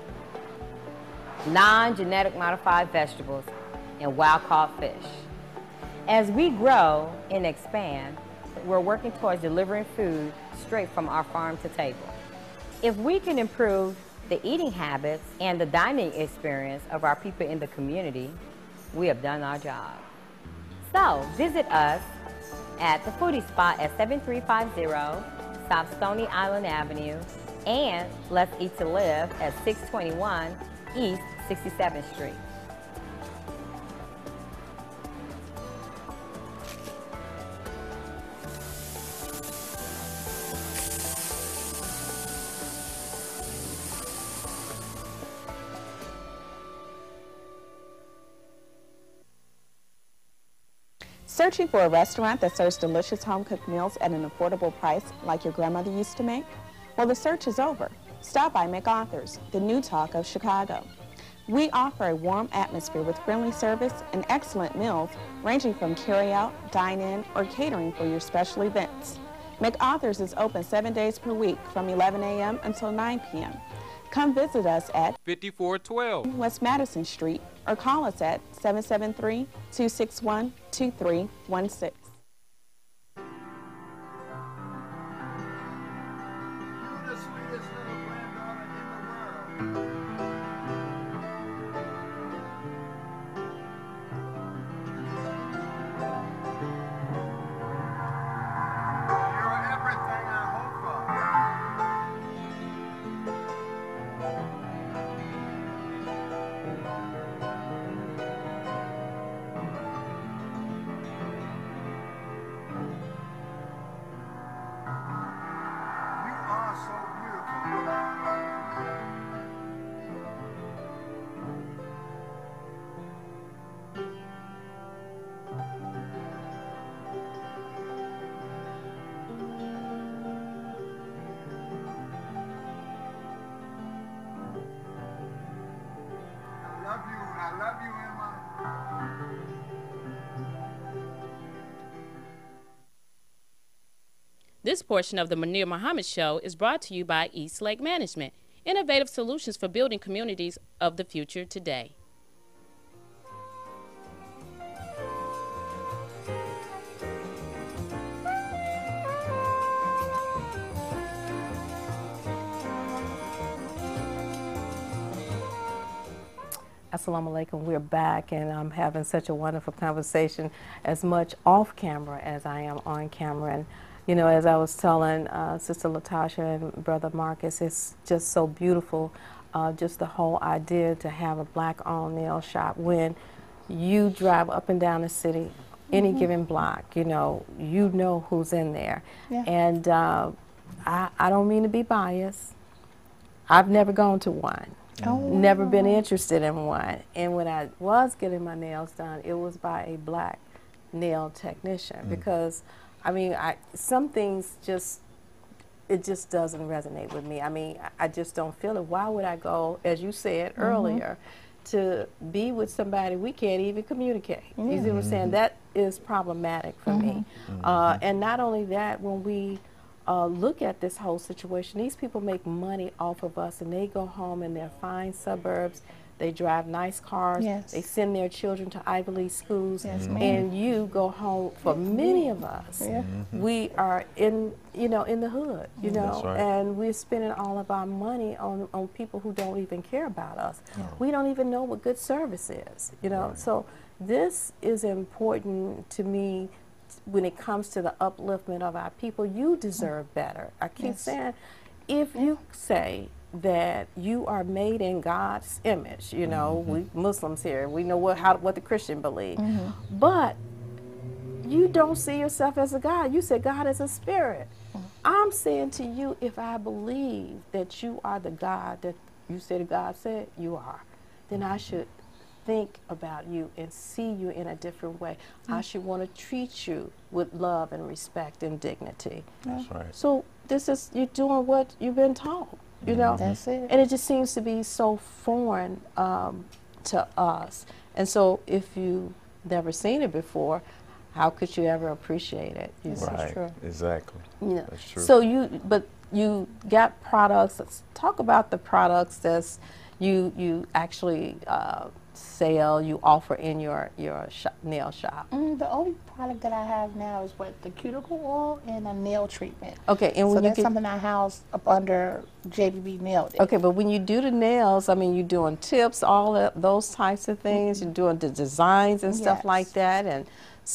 non-genetic modified vegetables, and wild-caught fish. As we grow and expand, we're working towards delivering food straight from our farm to table. If we can improve the eating habits and the dining experience of our people in the community, we have done our job. So visit us at the Foodie Spot at seven three five zero South Stony Island Avenue, and Let's Eat to Live at six twenty-one East sixty-seventh Street. Searching for a restaurant that serves delicious home-cooked meals at an affordable price like your grandmother used to make? Well, the search is over. Stop by McAuthor's, the new talk of Chicago. We offer a warm atmosphere with friendly service and excellent meals ranging from carry-out, dine-in, or catering for your special events. McAuthor's is open seven days per week from eleven a m until nine p m Come visit us at fifty-four twelve West Madison Street or call us at seven seven three, two six one, two three one six. The sweetest little granddaughter in the world. You're everything I hope for. You are so beautiful. I love you. I love you, Emma. This portion of the Munir Muhammad Show is brought to you by East Lake Management, innovative solutions for building communities of the future today. Assalamu alaikum. We're back, and I'm having such a wonderful conversation, as much off camera as I am on camera. And you know, as I was telling uh, Sister Latasha and Brother Marcus, it's just so beautiful, uh, just the whole idea to have a black-owned nail shop. When you drive up and down the city, any Mm-hmm. given block, you know, you know who's in there. Yeah. And uh, I, I don't mean to be biased. I've never gone to one. Oh, Never been interested in one. And when I was getting my nails done, it was by a black nail technician because, I mean, I, some things just, it just doesn't resonate with me. I mean, I, I just don't feel it. Why would I go, as you said mm-hmm. earlier, to be with somebody we can't even communicate? Yeah. You see what I'm saying? That is problematic for mm-hmm. me. Mm-hmm. Uh, and not only that, when we Uh, look at this whole situation. These people make money off of us, and they go home in their fine suburbs. They drive nice cars. Yes. They send their children to Ivy League schools. Yes, and you go home. For many of us, yeah. Mm-hmm. we are in, you know, in the hood, you know, That's right. and we're spending all of our money on on people who don't even care about us. No. We don't even know what good service is, you know. Right. So this is important to me. When it comes to the upliftment of our people, you deserve better. I keep Yes. saying, if you say that you are made in God's image, you know, mm-hmm. we Muslims here, we know what how what the Christian believe, mm-hmm. but you don't see yourself as a God. You say God is a spirit. Mm-hmm. I'm saying to you, if I believe that you are the God that you said God said you are, then I should think about you and see you in a different way. Mm-hmm. I should want to treat you with love and respect and dignity. That's right. So this is, you're doing what you've been taught, you know? That's it. And it just seems to be so foreign um, to us. And so if you've never seen it before, how could you ever appreciate it? You This right. is true. Exactly. You know? That's true. So you, but you got products. Let's talk about the products that's you you actually uh, sale, you offer in your your shop, nail shop. Mm, the only product that I have now is what the cuticle oil and a nail treatment. Okay, and so when you that's get, something I house up under J B B Nailed It. Okay, but when you do the nails, I mean, you're doing tips, all of those types of things. Mm-hmm. You're doing the designs and stuff Yes. like that, and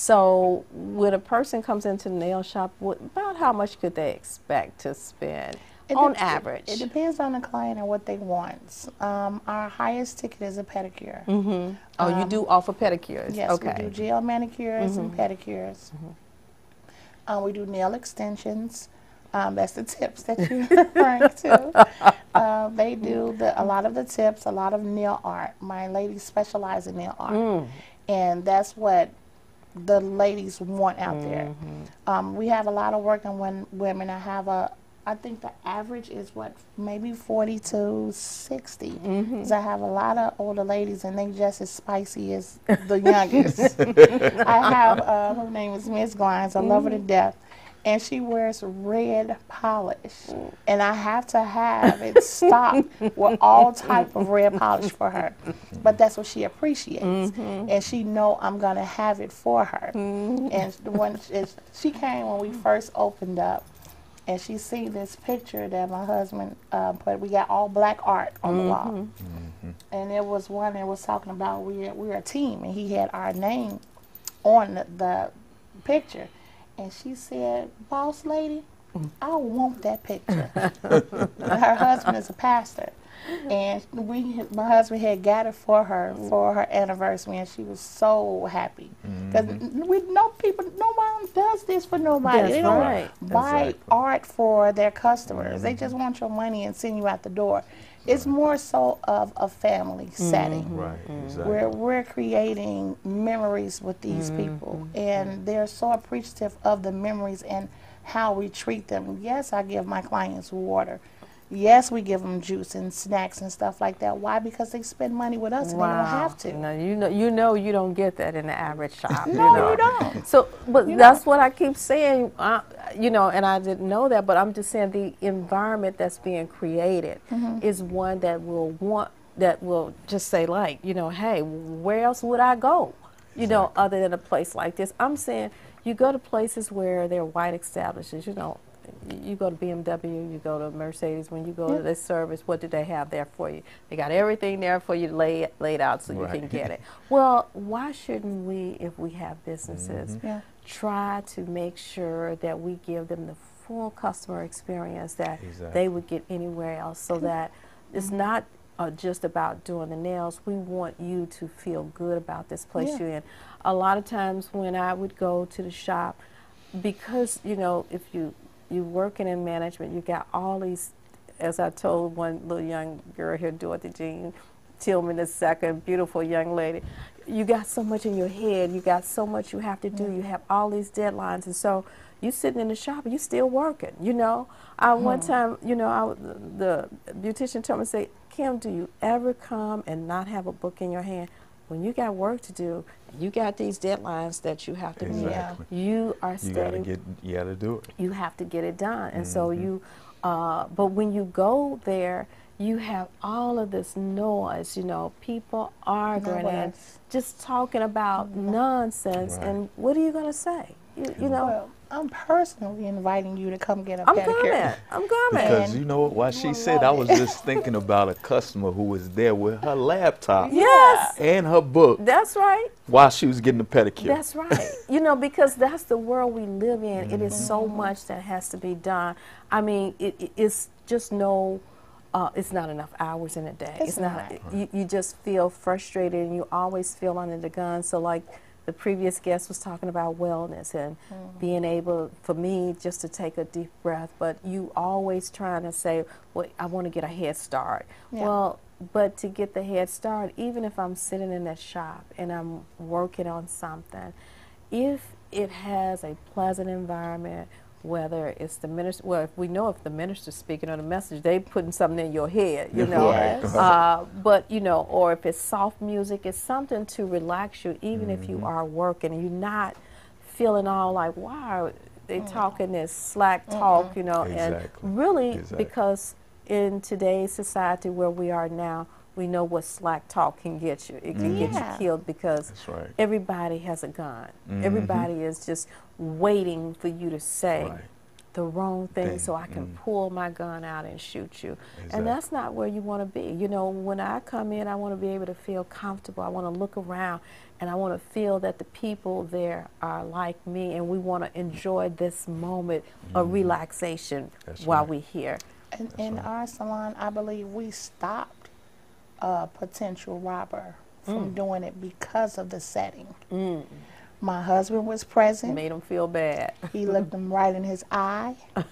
so when a person comes into the nail shop, what, about how much could they expect to spend? It on de- average? It, it depends on the client and what they want. Um, our highest ticket is a pedicure. Mm-hmm. Oh, um, you do offer pedicures? Yes, okay. we do gel manicures Mm-hmm. and pedicures. Mm-hmm. Um, we do nail extensions. Um, that's the tips that you're referring to. Uh, they do the, a lot of the tips, a lot of nail art. My ladies specialize in nail art. Mm. And that's what the ladies want out mm-hmm. there. Um, we have a lot of working when women. I have a I think the average is what, maybe forty to sixty. Because mm-hmm. I have a lot of older ladies and they just as spicy as the youngest. I have, uh, her name is Miss Glines. I mm-hmm. love her to death. And she wears red polish. Mm. And I have to have it stocked with all type of red polish for her. But that's what she appreciates. Mm-hmm. And she know I'm going to have it for her. Mm-hmm. And when she, she came when we first opened up, and she see this picture that my husband uh, put. We got all black art on mm-hmm. the wall. Mm-hmm. And there was one that was talking about we're, we're a team, and he had our name on the, the picture. And she said, boss lady, I want that picture. Her husband is a pastor. And we, my husband had got it for her for her anniversary, and she was so happy because mm-hmm. we know people. No one does this for nobody. That's they don't right. buy exactly. art for their customers. Mm-hmm. They just want your money and send you out the door. It's right. more so of a family mm-hmm. setting. Right. Exactly. Where we're creating memories with these mm-hmm. people, and they're so appreciative of the memories and how we treat them. Yes, I give my clients water. Yes, we give them juice and snacks and stuff like that. Why? Because they spend money with us and wow. they don't have to. No, you know, you know, you don't get that in the average shop. no, you, know? you don't. So, but you that's don't. what I keep saying. Uh, you know, and I didn't know that, but I'm just saying the environment that's being created mm-hmm. is one that will want, that will just say, like, you know, hey, where else would I go? You exactly. know, other than a place like this. I'm saying you go to places where there are white establishments. You know. You go to B M W, you go to Mercedes, when you go yeah. to this service, what do they have there for you? They got everything there for you lay, laid out so right. you can get it. Well, why shouldn't we, if we have businesses, mm-hmm. yeah. try to make sure that we give them the full customer experience that exactly. they would get anywhere else, so that it's not uh, just about doing the nails. We want you to feel good about this place yeah. you're in. A lot of times when I would go to the shop, because, you know, if you you're working in management, you got all these as I told one little young girl here, Dorothy Jean Tillman the second, beautiful young lady, you got so much in your head, you got so much you have to do, you have all these deadlines, and so you sitting in the shop and you still working, you know. I, mm. One time, you know, I, the beautician told me, say, Kim, do you ever come and not have a book in your hand? When you got work to do, you got these deadlines that you have to meet. Exactly. You are You steady. gotta get, you gotta do it. You have to get it done, and Mm-hmm. so you. Uh, but when you go there, you have all of this noise. You know, people arguing No and words. just talking about nonsense. Right. And what are you going to say? You, you know, Well, I'm personally inviting you to come get a I'm pedicure. coming. I'm coming. Because And you know what, while she will said, I love was it. just thinking about a customer who was there with her laptop Yes, and her book that's right. while she was getting the pedicure. That's right. You know, because that's the world we live in. It is Mm-hmm. so much that has to be done. I mean, it, it- it's just no, uh, it's not enough hours in a day. It's not. not. You, you just feel frustrated and you always feel under the gun. So like the previous guest was talking about wellness and Mm-hmm. being able, for me, just to take a deep breath. But you always trying to say, well, I want to get a head start. Yeah. Well, but to get the head start, even if I'm sitting in that shop and I'm working on something, if it has a pleasant environment, whether it's the minister, well, if we know if the minister's speaking on the message, they putting something in your head, you know. Right. Uh, but, you know, or if it's soft music, it's something to relax you, even if you are working and you're not feeling all like, why are they talking this slack talk, you know. Exactly. And really, Exactly. because in today's society where we are now, we know what slack talk can get you. It can get Yeah. you killed because That's right. everybody has a gun. Everybody is just waiting for you to say Right. the wrong thing Thing. so I can pull my gun out and shoot you. Exactly. And that's not where you want to be. You know, when I come in, I want to be able to feel comfortable. I want to look around and I want to feel that the people there are like me and we want to enjoy this moment of relaxation That's while right. we're here. In, in our salon, I believe we stopped a potential robber from doing it because of the setting. My husband was present. Made them feel bad. He looked him right in his eye,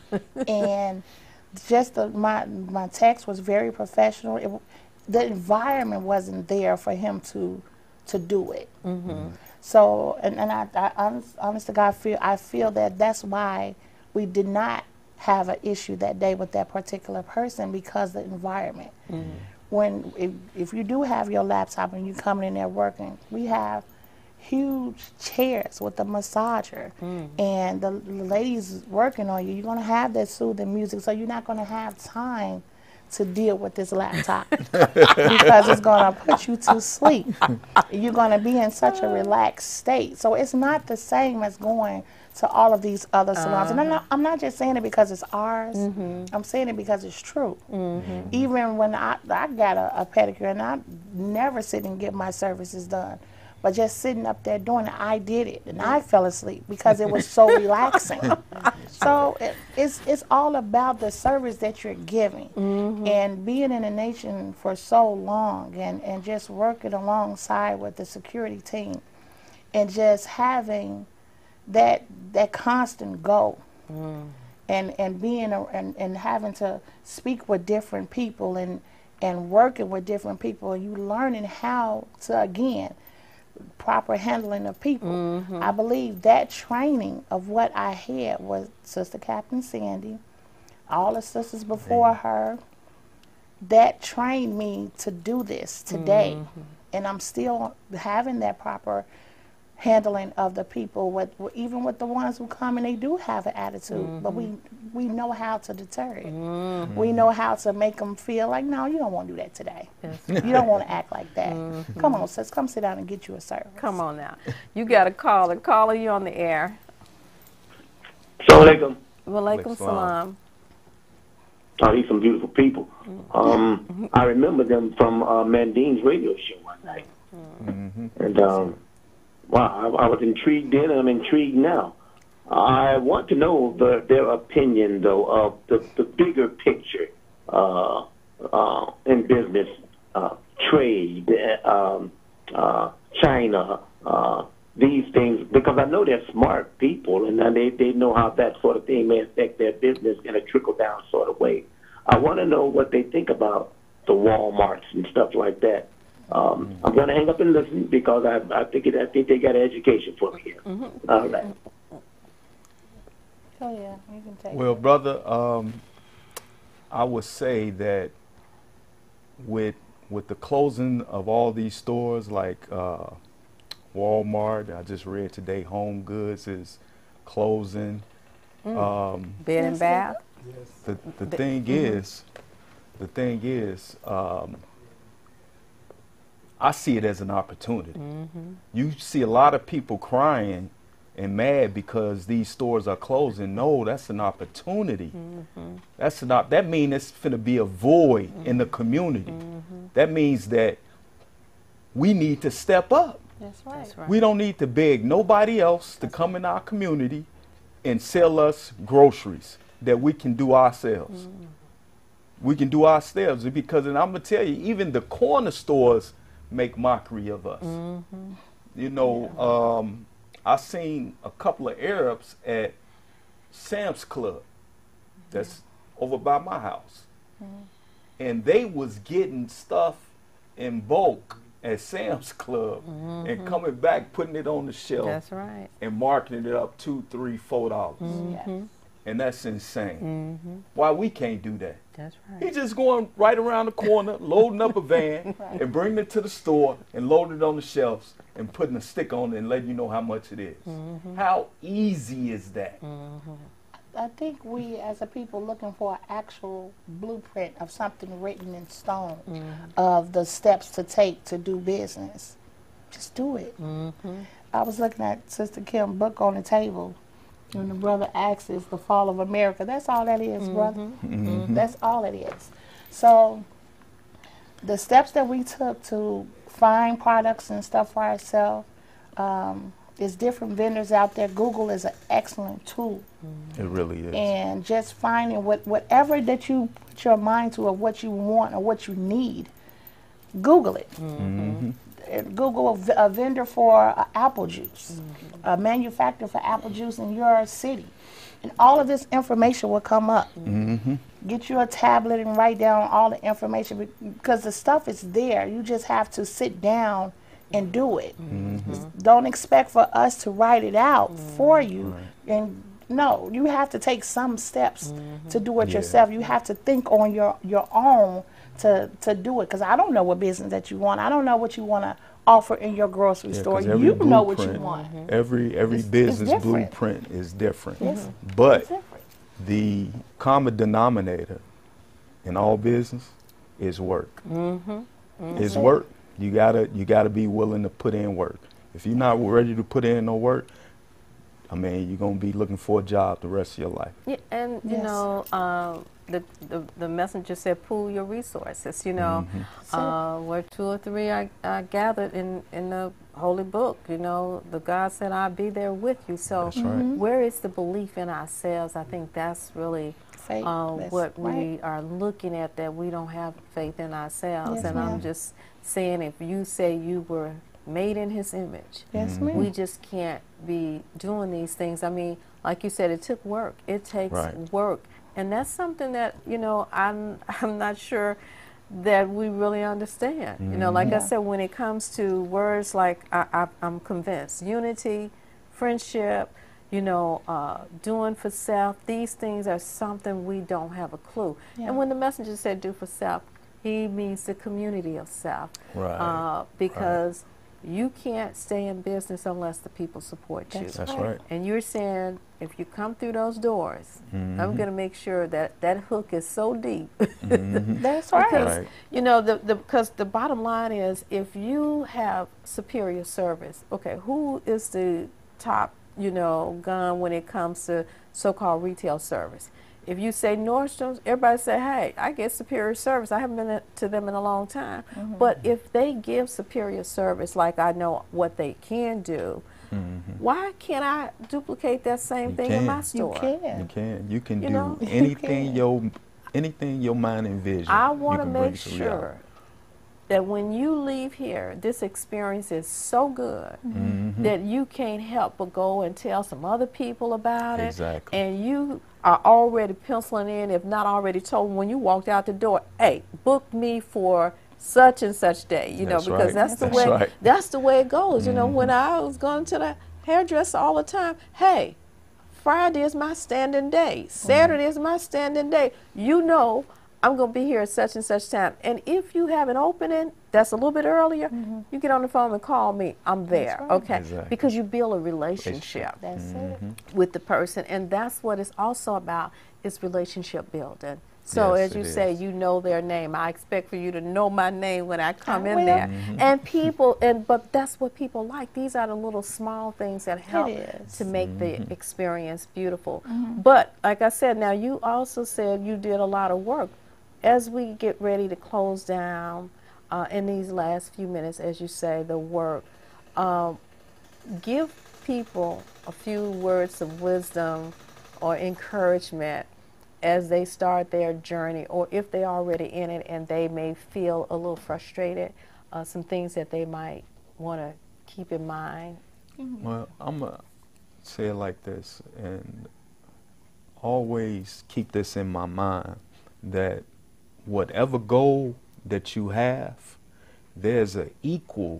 and just the, my my text was very professional. It, the environment wasn't there for him to to do it. Mm-hmm. So, and, and I, I honest, honest to God, feel I feel that that's why we did not have an issue that day with that particular person because of the environment. Mm-hmm. When if, if you do have your laptop and you coming in there working, we have huge chairs with a massager, and the, the ladies working on you. You're gonna have that soothing music, so you're not gonna have time to deal with this laptop because it's gonna put you to sleep. You're gonna be in such a relaxed state. So it's not the same as going to all of these other salons. And I'm not, I'm not just saying it because it's ours. I'm saying it because it's true. Even when I, I got a, a pedicure, and I never sit and get my services done, but just sitting up there doing it, I did it, and I fell asleep because it was so relaxing. So it, it's it's all about the service that you're giving, and being in the nation for so long, and, and just working alongside with the security team, and just having that that constant go, and and being a, and and having to speak with different people, and and working with different people, and you learning how to again. proper handling of people. I believe that training of what I had was Sister Captain Sandy, all the sisters before her, that trained me to do this today. And I'm still having that proper handling of the people, with even with the ones who come and they do have an attitude, but we we know how to deter it. We know how to make them feel like, no, you don't want to do that today. You don't want to act like that. Come on, sis, come sit down and get you a service. Come on now. You got a caller. Caller, you on the air. Assalamu alaikum. Walaikum salam. Oh, these some beautiful people. Um, I remember them from uh, Mandine's radio show one night. And, um, wow, I, I was intrigued then, and I'm intrigued now. I want to know the, their opinion, though, of the, the bigger picture uh, uh, in business, uh, trade, um, uh, China, uh, these things, because I know they're smart people, and they, they know how that sort of thing may affect their business in a trickle-down sort of way. I want to know what they think about the Walmarts and stuff like that. Um, I'm going to hang up and listen because I, I think it, I think they got an education for me here. Mm-hmm. All right. Oh yeah, you can take Well, it. brother, um, I would say that with with the closing of all these stores like uh, Walmart, I just read today, Home Goods is closing. Mm. Um, Bed and bath. the the thing mm-hmm. is, the thing is, um, I see it as an opportunity. Mm-hmm. You see a lot of people crying and mad because these stores are closing. No, that's an opportunity. Mm-hmm. That's an op- that means it's finna be a void mm-hmm. in the community. Mm-hmm. That means that we need to step up. That's right. That's right. We don't need to beg nobody else to come in our community and sell us groceries that we can do ourselves. Mm-hmm. We can do ourselves because, and I'm gonna tell you, even the corner stores make mockery of us. Mm-hmm. You know, yeah. um, I seen a couple of Arabs at Sam's Club that's mm-hmm. over by my house. Mm-hmm. And they was getting stuff in bulk at Sam's Club mm-hmm. and coming back, putting it on the shelf. That's right. And marketing it up two, three, four dollars. Mm-hmm. And that's insane. Mm-hmm. Why we can't do that? That's right. He's just going right around the corner, loading up a van right. and bringing it to the store and loading it on the shelves and putting a stick on it and letting you know how much it is. Mm-hmm. How easy is that? Mm-hmm. I think we as a people looking for an actual blueprint of something written in stone mm-hmm. of the steps to take to do business. Just do it. Mm-hmm. I was looking at Sister Kim's book on the table. And the brother asks, is the fall of America. That's all that is, mm-hmm. brother. Mm-hmm. That's all it is. So the steps that we took to find products and stuff for ourselves, um, there's different vendors out there. Google is an excellent tool. Mm-hmm. It really is. And just finding what whatever that you put your mind to of what you want or what you need, Google it. Mm-hmm. Google a, v- a vendor for uh, apple juice, mm-hmm. a manufacturer for apple juice in your city. And all of this information will come up. Mm-hmm. Get you a tablet and write down all the information because the stuff is there. You just have to sit down and do it. Mm-hmm. Don't expect for us to write it out mm-hmm. for you. Right. And no, you have to take some steps mm-hmm. to do it yeah. yourself. You have to think on your, your own to to do it because I don't know what business that you want. I don't know what you want to offer in your grocery yeah, store. You know what you want. Mm-hmm. Every every it's, business it's blueprint is different. Yes. But different. The common denominator in all business is work. Mm-hmm. Mm-hmm. Is work. You gotta you gotta be willing to put in work. If you're not ready to put in no work, I mean, you're gonna be looking for a job the rest of your life. Yeah, and you yes. know. Um, The, the the messenger said, pool your resources. You know, mm-hmm. uh, where two or three are, are gathered in, in the holy book. You know, the God said, "I'll be there with you." So, that's right. mm-hmm. where is the belief in ourselves? I think that's really faith. Uh, that's what right. we are looking at. That we don't have faith in ourselves. Yes, and ma'am. I'm just saying, if you say you were made in His image, yes, mm-hmm. ma'am. we just can't be doing these things. I mean, like you said, it took work. It takes right. work. And that's something that, you know, I'm I'm not sure that we really understand. Mm-hmm. You know, like yeah. I said, when it comes to words like I, I, I'm convinced, unity, friendship, you know, uh, doing for self, these things are something we don't have a clue. Yeah. And when the messenger said do for self, he means the community of self. Right. Uh, because right. you can't stay in business unless the people support you. That's right. And you're saying, if you come through those doors, mm-hmm. I'm going to make sure that that hook is so deep. Mm-hmm. That's right. Because, right. you know, the, the, because the bottom line is, if you have superior service, okay, who is the top, you know, gun when it comes to so-called retail service? If you say Nordstrom's, everybody say, hey, I get superior service. I haven't been to them in a long time. Mm-hmm. But if they give superior service, like I know what they can do, mm-hmm. why can't I duplicate that same you thing can. in my store? You can. You can. You can you do know? anything you your anything your mind envision. I want to you make to sure that when you leave here, this experience is so good Mm-hmm. that you can't help but go and tell some other people about Exactly. it. And you are already penciling in, if not already told, when you walked out the door, hey, book me for such and such day, you That's know, because right. that's the That's way right. that's the way it goes. You know, Mm-hmm. when I was going to the hairdresser all the time, hey, Friday is my standing day. Saturday is my standing day. You know I'm going to be here at such and such time. And if you have an opening that's a little bit earlier, you get on the phone and call me. I'm there, right. okay? Exactly. Because you build a relationship That's Mm-hmm. it. with the person, and that's what it's also about, is relationship building. So Yes, as you it say, is. you know their name. I expect for you to know my name when I come I in will. there. Mm-hmm. And people, and but that's what people like. These are the little small things that help is. to make Mm-hmm. the experience beautiful. But like I said, now you also said you did a lot of work. As we get ready to close down uh, in these last few minutes, as you say, the work, um, give people a few words of wisdom or encouragement as they start their journey, or if they're already in it and they may feel a little frustrated, uh, some things that they might want to keep in mind. Well, I'm going to say it like this, and always keep this in my mind, that whatever goal that you have, there's an equal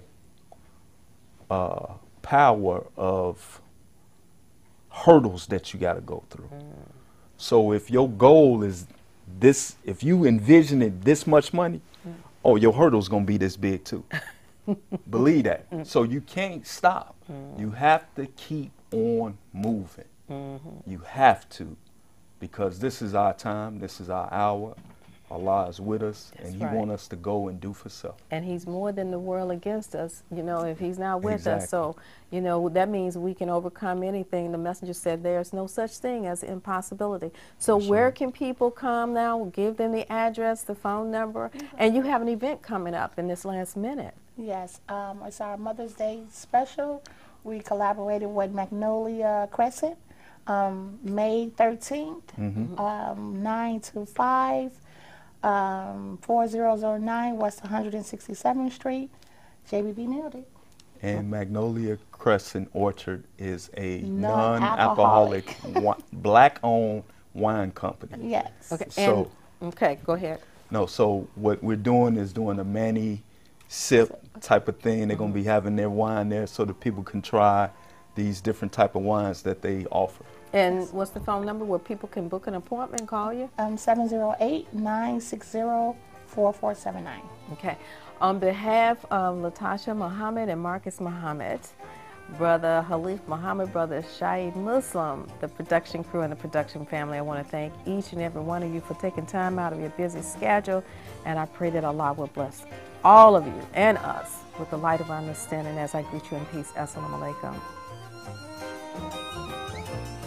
uh, power of hurdles that you got to go through. So if your goal is this, if you envision it this much money, oh, your hurdle's going to be this big too. Believe that. So you can't stop. You have to keep on moving. You have to, because this is our time, this is our hour. Allah is with us, That's and He right. wants us to go and do for self. And He's more than the world against us, you know, if He's not with us. Exactly. So, you know, that means we can overcome anything. The messenger said there's no such thing as impossibility. So That's where right. can people come now? We'll give them the address, the phone number, and you have an event coming up in this last minute. Yes, um, it's our Mother's Day special. We collaborated with Magnolia Crescent, um, May thirteenth, Mm-hmm. um, nine to five, um, four zero zero nine West one hundred sixty-seventh Street. J B B nailed it. And Magnolia Crescent Orchard is a Non-alcoholic. non-alcoholic wi- black-owned wine company. Yes. Okay. So- and, okay, go ahead. No, so what we're doing is doing a mani sip type of thing. They're going to be having their wine there so that people can try these different type of wines that they offer. And what's the phone number where people can book an appointment and call you? Um, seven zero eight, nine six zero, four four seven nine. Okay. On behalf of Latasha Muhammad and Marcus Muhammad, Brother Halif Muhammad, Brother Shahid Muslim, the production crew and the production family, I want to thank each and every one of you for taking time out of your busy schedule, and I pray that Allah will bless all of you and us with the light of understanding as I greet you in peace. Assalamu alaikum.